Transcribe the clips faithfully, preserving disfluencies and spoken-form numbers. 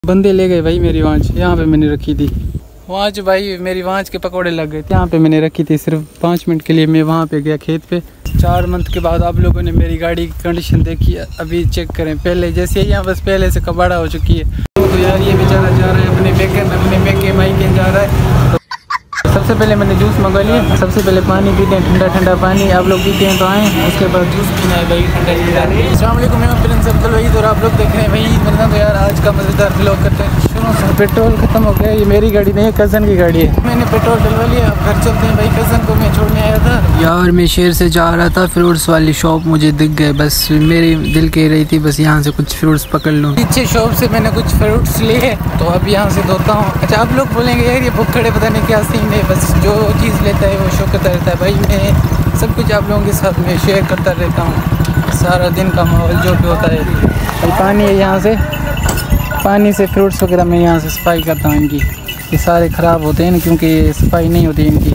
बंदे ले गए भाई मेरी वांच, यहाँ पे मैंने रखी थी वांच भाई, मेरी वांच के पकौड़े लग गए थे। यहाँ पे मैंने रखी थी सिर्फ पाँच मिनट के लिए। मैं वहाँ पे गया खेत पे। चार मंथ के बाद आप लोगों ने मेरी गाड़ी की कंडीशन देखी है, अभी चेक करें। पहले जैसे यहाँ बस पहले से कबाड़ा हो चुकी है। तो यार ये बेचारा जा रहा है अपने मेके अपने मेके मायके जा रहा है। तो सबसे पहले मैंने जूस मंगवा लिया। सबसे पहले पानी पीते हैं, ठंडा ठंडा पानी। आप लोग पीते हैं तो आए, उसके बाद जूस पीना है भाई ठंडा ठंडा। अस्सलाम वालेकुम, मैं प्रिंस अब्दुल वहीद और आप लोग देख रहे हैं भाई मेरे तो यार आज का मज़ेदार व्लॉग करते हैं। शुरू से पेट्रोल खत्म हो गया। ये मेरी गाड़ी नहीं है, कज़न की गाड़ी है। मैंने पेट्रोल डलवा लिया, अब घर चलते हैं भाई। कज़न को मैं छोड़ने आया था यार। मैं शहर से जा रहा था, फ्रूट्स वाली शॉप मुझे दिख गए। बस मेरी दिल कह रही थी बस यहाँ से कुछ फ्रूट्स पकड़ लूँ। पीछे शॉप से मैंने कुछ फ्रूट्स लिए, तो अब यहाँ से धोता हूँ। अच्छा आप लोग बोलेंगे यार ये भुक्खड़े पता नहीं क्या सीन है, बस जो चीज़ लेता है वो शो करता रहता है। भाई मैं सब कुछ आप लोगों के साथ में शेयर करता रहता हूँ। सारा दिन का माहौल जो भी होता है। भाई पानी है, यहाँ से पानी से फ्रूट्स वगैरह मैं यहाँ से सफाई करता हूँ इनकी। ये सारे ख़राब होते हैं ना, क्योंकि सफाई नहीं होती इनकी।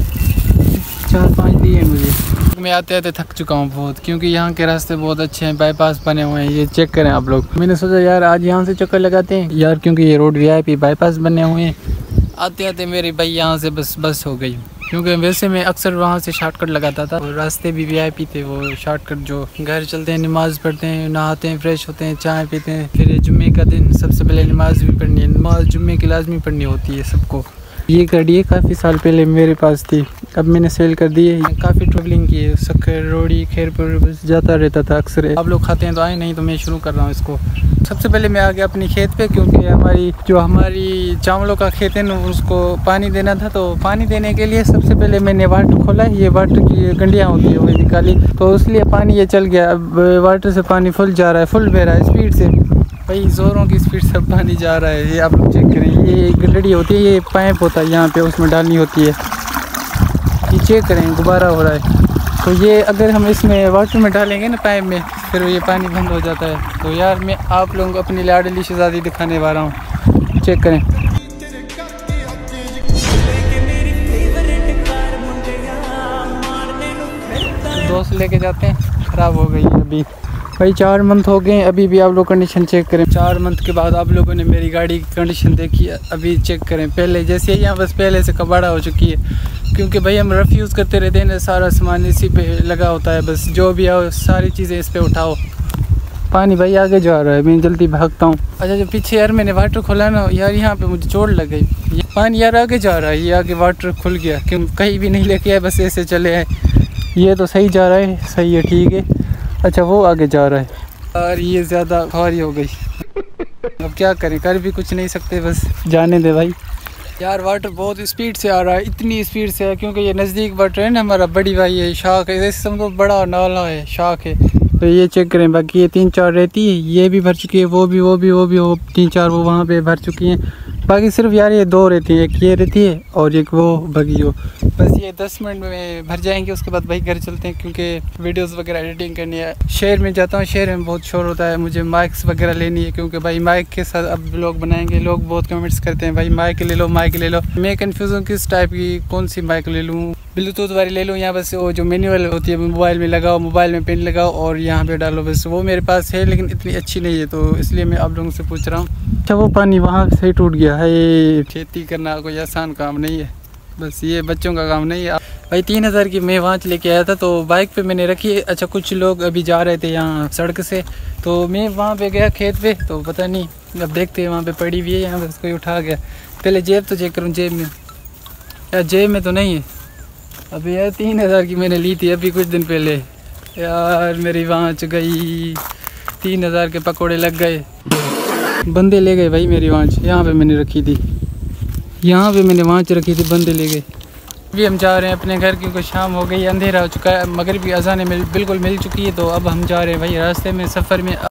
चार पाँच दिए मुझे। मैं आते आते थक चुका हूँ बहुत, क्योंकि यहाँ के रास्ते बहुत अच्छे हैं, बाईपास बने हुए हैं। ये चेक करें आप लोग। मैंने सोचा यार आज यहाँ से चक्कर लगाते हैं यार, क्योंकि ये road V I P bypass बने हुए हैं। आते आते मेरे भाई यहाँ से बस बस हो गई, क्योंकि वैसे मैं अक्सर वहाँ से शॉर्टकट लगाता था। और रास्ते भी वी आई पी थे वो शॉर्टकट। जो घर चलते हैं, नमाज़ पढ़ते हैं, नहाते हैं, फ्रेश होते हैं, चाय पीते हैं। फिर जुम्मे का दिन सबसे पहले नमाज भी पढ़नी है। नमाज जुम्मे की लाजमी पढ़नी होती है सबको। ये गाड़ी काफ़ी साल पहले मेरे पास थी, अब मैंने सेल कर दी है। काफ़ी ट्रैवलिंग की है, सक्कर रोड़ी खैरपुर बस जाता रहता था अक्सर। आप लोग खाते हैं तो आए, नहीं तो मैं शुरू कर रहा हूँ इसको। सबसे पहले मैं आ गया अपनी खेत पे, क्योंकि हमारी जो हमारी चावलों का खेत है ना उसको पानी देना था। तो पानी देने के लिए सबसे पहले मैंने वाटर खोला। ये वाटर की गंडियाँ होती है वो निकाली, तो इसलिए पानी ये चल गया। अब वाटर से पानी फुल जा रहा है, फुल बह रहा है स्पीड से भाई, ज़ोरों की स्पीड से पानी जा रहा है। ये आप लोग चेक करें, ये गंडड़ी होती है, ये पाइप होता है यहाँ पे, उसमें डालनी होती है। ये चेक करें गुब्बारा हो रहा है। तो ये अगर हम इसमें वाटर में डालेंगे ना पाइप में, फिर ये पानी बंद हो जाता है। तो यार मैं आप लोगों को अपनी लाडली शहज़ादी दिखाने वाला हूँ, चेक करें। दोस्त लेके जाते हैं, ख़राब हो गई है अभी भाई। चार मंथ हो गए, अभी भी आप लोग कंडीशन चेक करें। चार मंथ के बाद आप लोगों ने मेरी गाड़ी की कंडीशन देखी है, अभी चेक करें। पहले जैसे यहाँ बस पहले से कबाड़ा हो चुकी है, क्योंकि भाई हम रफ़ यूज़ करते रहते हैं ना, सारा सामान इसी पे लगा होता है। बस जो भी आओ सारी चीज़ें इस पे उठाओ। पानी भाई आगे जा रहा है, मैं जल्दी भागता हूँ। अच्छा जो पीछे यार मैंने वाटर खोला ना यार, यहाँ पे मुझे चोट लग गई। पानी यार आगे जा रहा है, ये आगे वाटर खुल गया, क्यों कहीं भी नहीं लेके आए, बस ऐसे चले आए। ये तो सही जा रहा है, सही है, ठीक है। अच्छा वो आगे जा रहा है यार, ये ज़्यादा भारी हो गई। अब क्या करें, कर भी कुछ नहीं सकते, बस जाने दे भाई। यार वाटर बहुत स्पीड से आ रहा है, इतनी स्पीड से है, क्योंकि ये नज़दीक वाटर है ना हमारा। बड़ी भाई है, शाख है, जैसे समझो बड़ा नाला है, शाख है। तो ये चेक करें, बाकी ये तीन चार रहती है, ये भी भर चुकी है, वो भी वो भी वो भी वो तीन चार वो वहाँ पे भर चुकी हैं। बाकी सिर्फ यार ये दो रहती हैं, एक ये रहती है और एक वो बगी हो। बस ये दस मिनट में भर जाएंगे, उसके बाद भाई घर चलते हैं, क्योंकि वीडियोस वगैरह एडिटिंग करनी है। शहर में जाता हूँ, शहर में बहुत शोर होता है, मुझे माइक्स वगैरह लेनी है, क्योंकि भाई माइक के साथ अब व्लॉग बनाएंगे। लोग बहुत कमेंट्स करते हैं भाई माइक ले लो माइक ले लो। मैं कन्फ्यूज़ हूँ किस टाइप की, कौन सी माइक ले लूँ, ब्लूटूथ वाली ले लूँ या बस वो जो मैनुअल होती है मोबाइल में लगाओ, मोबाइल में पिन लगाओ और यहाँ पे डालो। बस वो मेरे पास है, लेकिन इतनी अच्छी नहीं है, तो इसलिए मैं आप लोगों से पूछ रहा हूँ। अच्छा वो पानी वहाँ से टूट गया है। खेती करना कोई आसान काम नहीं है, बस ये बच्चों का काम नहीं है भाई। तीन हज़ार की मैं वहाँ लेके आया था, तो बाइक पे मैंने रखी है। अच्छा कुछ लोग अभी जा रहे थे यहाँ सड़क से, तो मैं वहाँ पे गया खेत पे, तो पता नहीं अब देखते हैं, वहाँ पे पड़ी हुई है, यहाँ बस कोई उठा गया। पहले जेब तो चेक करूँ, जेब में यार, जेब में तो नहीं है। अभी यार तीन हज़ार की मैंने ली थी अभी कुछ दिन पहले। यार मेरी वांच गई, तीन हज़ार के पकोड़े लग गए। बंदे ले गए भाई मेरी वांच, यहाँ पे मैंने रखी थी, यहाँ पे मैंने वांच रखी थी, बंदे ले गए। अभी हम जा रहे हैं अपने घर, क्योंकि शाम हो गई, अंधेरा हो चुका है, मगरिब की अज़ानें मिल बिल्कुल मिल चुकी है। तो अब हम जा रहे हैं भाई रास्ते में, सफ़र में।